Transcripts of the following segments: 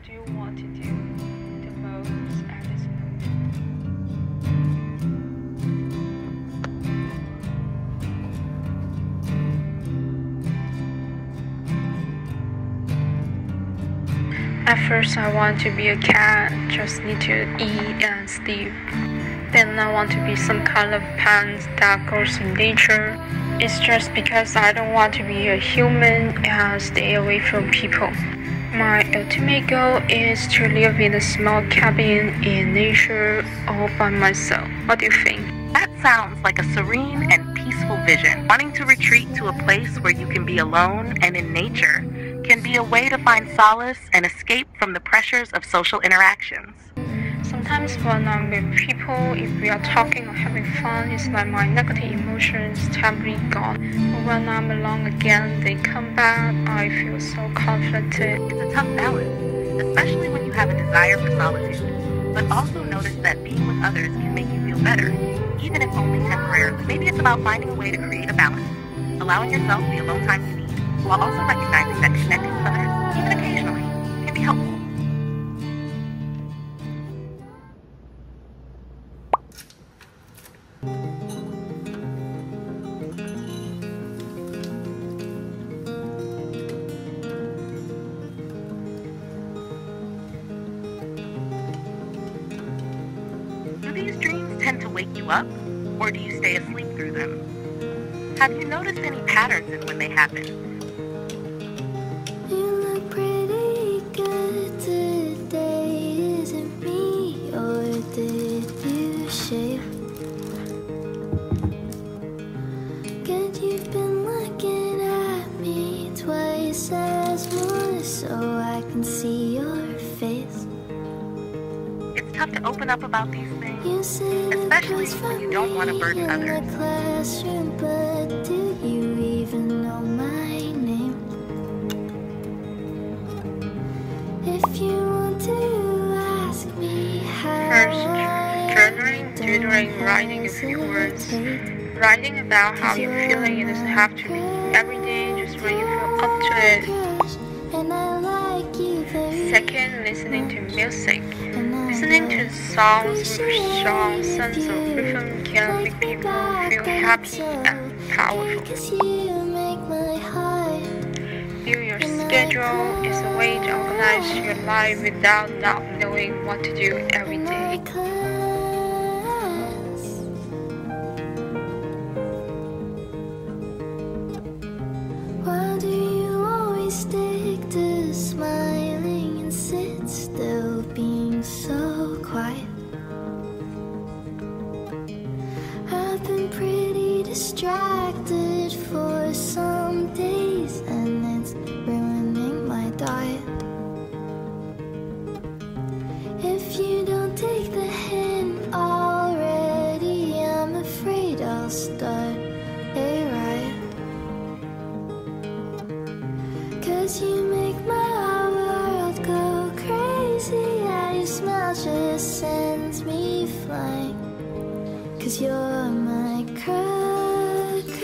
What do you want to do the most at this moment? At first I want to be a cat, just need to eat and sleep. Then I want to be some kind of plant that goes in nature. It's just because I don't want to be a human and stay away from people. My ultimate goal is to live in a small cabin in nature all by myself. What do you think? That sounds like a serene and peaceful vision. Wanting to retreat to a place where you can be alone and in nature can be a way to find solace and escape from the pressures of social interactions. Sometimes when I'm with people, if we are talking or having fun, it's like my negative emotions temporarily gone. But when I'm alone again, they come back, I feel so conflicted. It's a tough balance, especially when you have a desire for solitude. But also notice that being with others can make you feel better, even if only temporarily. Maybe it's about finding a way to create a balance, allowing yourself the alone time you need, while also recognizing that connecting with others, even occasionally, can be helpful. Do these dreams tend to wake you up, or do you stay asleep through them? Have you noticed any patterns in when they happen? You look pretty good today. Is it me, or did you shave? Good, you've been looking at me twice as much, so I can see your face. It's tough to open up about these things, especially when you don't want to burden others. But do you even know my name? If you want to ask me how. First, journaling, doodling, writing a few words. Writing about how you're feeling, it doesn't have to be every day, just when you feel up to it. Second, listening to music. Listening to songs with a strong sense of rhythm can make people feel happy and powerful. View your schedule is a way to organize your life without not knowing what to do every day. Why do you always stick to smiling and sit still, being so quiet? I've been pretty distracted for some days, and it's ruining my diet. If you don't take the hint already, I'm afraid I'll start a riot. 'Cause you make my world go crazy. Yeah, your smile just sends me flying. 'Cause you're my crush,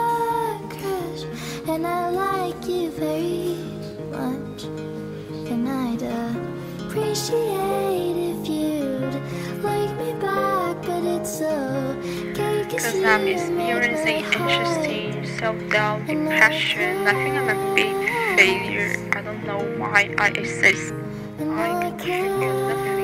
and I like you very much. And I'd appreciate if you'd like me back, but it's okay. Because I'm experiencing anxiety, self-doubt, depression. I think I'm a big failure. I don't know why I exist. I contribute nothing.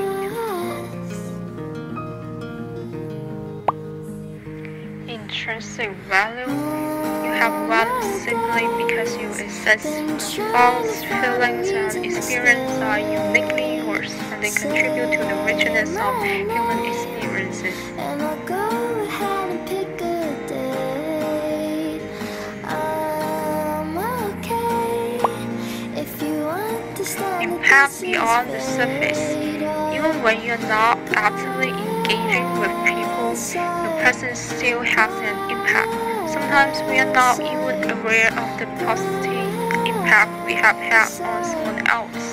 Intrinsic value. You have value simply because you exist. Thoughts, feelings, and experiences are uniquely yours, and they contribute to the richness of human experiences. And I'll go ahead and pick a date. I'm okay if you want to stand. Impact beyond the surface. Even when you're not actively engaging with people, your presence still has an impact. Sometimes we are not even aware of the positive impact we have had on someone else.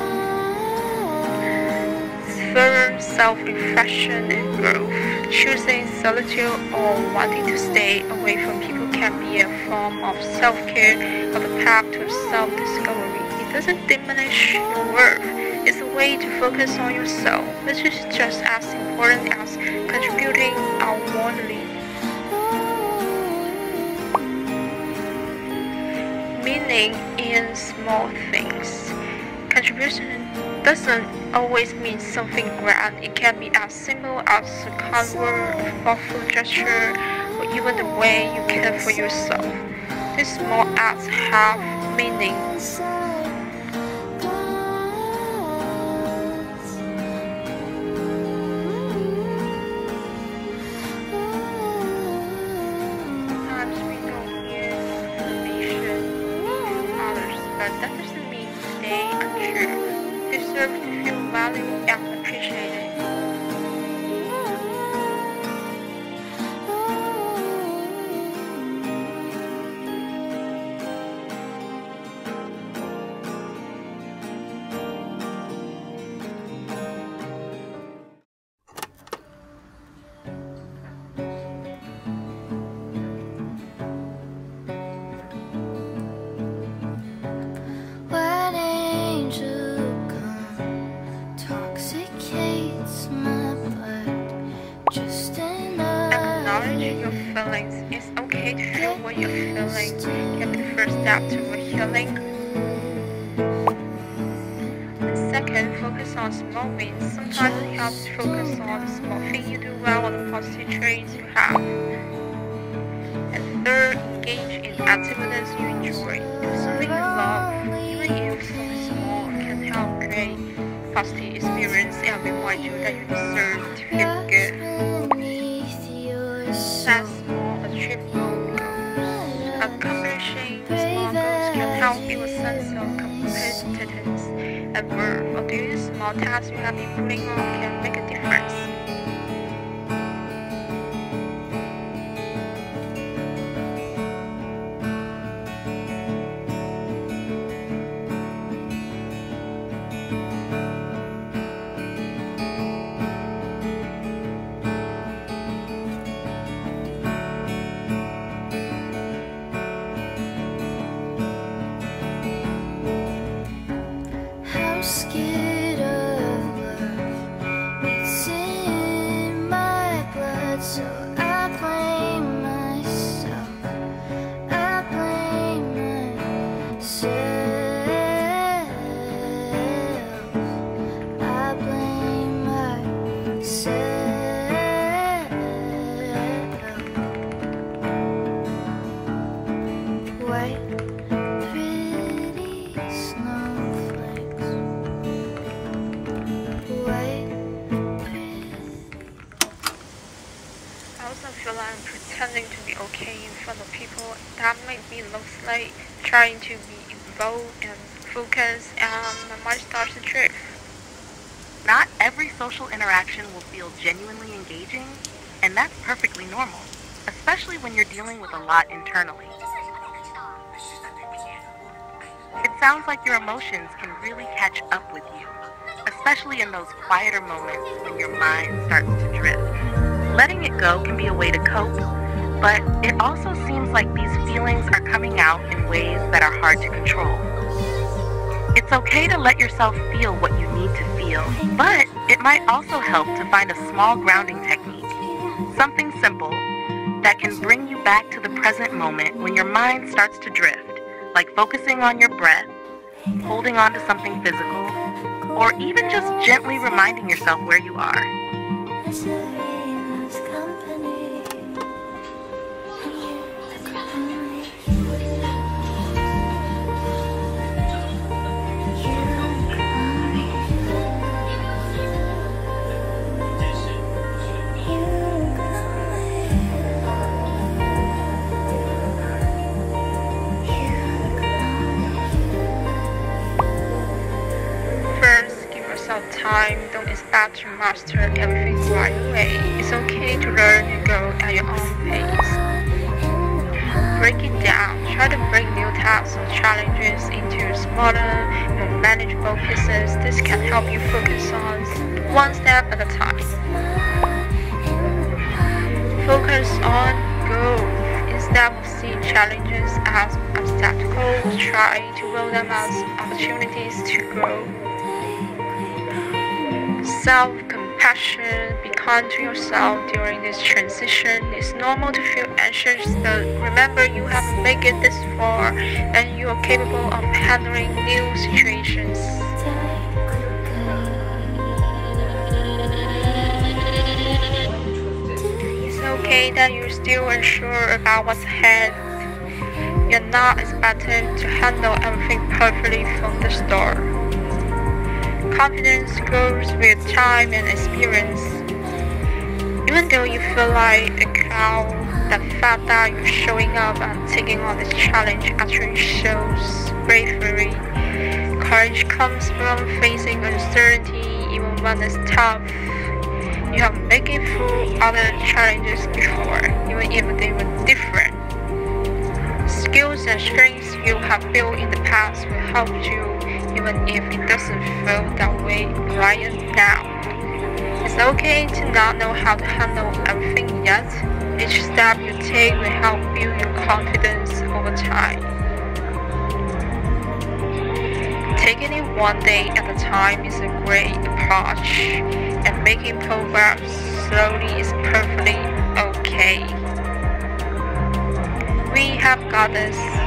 Further self-reflection and growth. Choosing solitude or wanting to stay away from people can be a form of self-care or the path to self-discovery. It doesn't diminish your worth. It way to focus on yourself, which is just as important as contributing outwardly. Meaning in small things. Contribution doesn't always mean something grand. It can be as simple as a kind word, a thoughtful gesture, or even the way you care for yourself. These small acts have meaning. Sometimes we don't hear information from others, but that doesn't mean they untrue. They deserve to feel valued and appreciated. When angel come, intoxicates my blood just enough. Acknowledge your feelings. It's okay to feel what you're feeling. Can be the first step toward healing. Second, focus on small wins. Sometimes it helps to focus on the small things you do well or the positive traits you have. And third, engage in activities you enjoy. Do something you love, even if something small, can help create a positive experience and remind you that you deserve to feel good. Set small, achievable goals. Accomplishing small goals can help build a sense of competitiveness at work, or doing small tasks you have been putting on can make a difference. I'm scared of love. It's in my blood, so I blame myself. I blame myself. I blame myself. White, pretty snowflakes. I also feel like I'm pretending to be okay in front of people. That make me look like trying to be involved and focused, and my mind starts to drift. Not every social interaction will feel genuinely engaging, and that's perfectly normal, especially when you're dealing with a lot internally. It sounds like your emotions can really catch up with you, especially in those quieter moments when your mind starts to drift. Letting it go can be a way to cope, but it also seems like these feelings are coming out in ways that are hard to control. It's okay to let yourself feel what you need to feel, but it might also help to find a small grounding technique, something simple that can bring you back to the present moment when your mind starts to drift, like focusing on your breath, holding on to something physical, or even just gently reminding yourself where you are. Time, don't expect to master everything right away. It's okay to learn and go at your own pace. Break it down. Try to break new tasks or challenges into smaller, more manageable pieces. This can help you focus on one step at a time. Focus on growth. Instead of seeing challenges as obstacles, try to view them as opportunities to grow. self-compassion. Be kind to yourself during this transition. It's normal to feel anxious, but remember you have made it this far and you are capable of handling new situations. It's okay that you're still unsure about what's ahead. You're not expected to handle everything perfectly from the start. Confidence grows with time and experience. Even though you feel like a clown, the fact that you're showing up and taking on this challenge actually shows bravery. Courage comes from facing uncertainty even when it's tough. You have made it through other challenges before, even if they were different. Skills and strengths you have built in the past will help you even if it doesn't feel that way right now. It's okay to not know how to handle everything yet. Each step you take will help build your confidence over time. Taking it one day at a time is a great approach, and making progress slowly is perfectly okay. We have got this.